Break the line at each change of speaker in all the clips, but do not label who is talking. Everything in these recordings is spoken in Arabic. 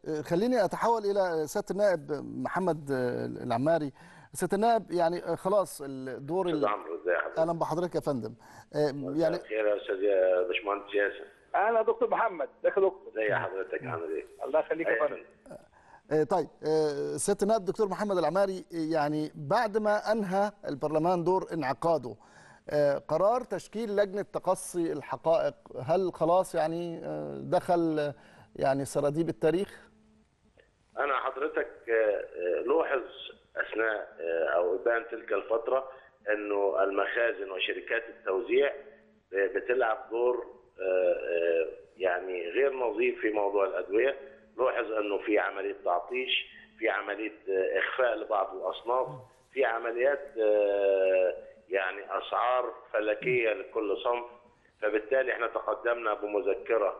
خليني اتحول الى سياده النائب محمد العماري. سياده النائب، يعني خلاص الدور
استاذ عمرو، ازي حضرتك؟
اهلا بحضرتك يا فندم.
يعني بخير يا استاذ يا باشمهندس ياسر.
اهلا يا دكتور محمد، ازيك يا دكتور؟
ازي حضرتك، عامل ايه؟
الله يخليك يا فندم.
طيب سياده النائب دكتور محمد العماري، يعني بعد ما انهى البرلمان دور انعقاده، قرار تشكيل لجنه تقصي الحقائق، هل خلاص يعني دخل يعني سراديب التاريخ؟
انا حضرتك لوحظ اثناء او ابان تلك الفتره انه المخازن وشركات التوزيع بتلعب دور يعني غير نظيف في موضوع الادويه. لوحظ انه في عمليه تعطيش، في عمليه اخفاء لبعض الاصناف، في عمليات يعني اسعار فلكيه لكل صنف. فبالتالي احنا تقدمنا بمذكره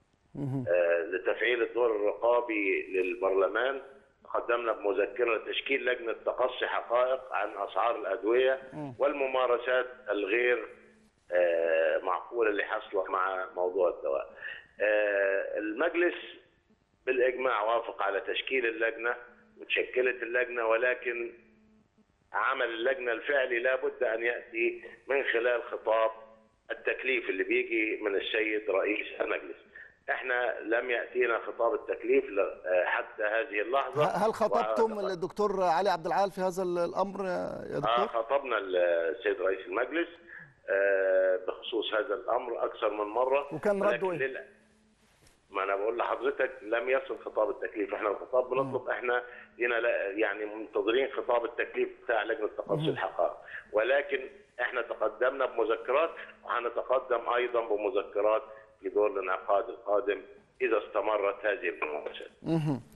لتفعيل الدور الرقابي للبرلمان. تقدمنا بمذكره لتشكيل لجنه تقصي حقائق عن اسعار الادويه والممارسات الغير معقوله اللي حصلت مع موضوع الدواء. المجلس بالاجماع وافق على تشكيل اللجنه وتشكلت اللجنه، ولكن عمل اللجنه الفعلي لابد ان ياتي من خلال خطاب التكليف اللي بيجي من السيد رئيس المجلس. احنا لم ياتينا خطاب التكليف حتى هذه اللحظه.
هل خطبتم الدكتور علي عبد العال في هذا الامر يا دكتور؟
خطبنا السيد رئيس المجلس بخصوص هذا الامر اكثر من مره،
وكان رده ايه؟
ما انا بقول لحضرتك لم يصل خطاب التكليف. احنا الخطاب بنطلب، احنا لينا يعني منتظرين خطاب التكليف بتاع لجنه تقصي الحقائق، ولكن احنا تقدمنا بمذكرات وهنتقدم ايضا بمذكرات في دور الانعقاد القادم اذا استمرت هذه الممارسات.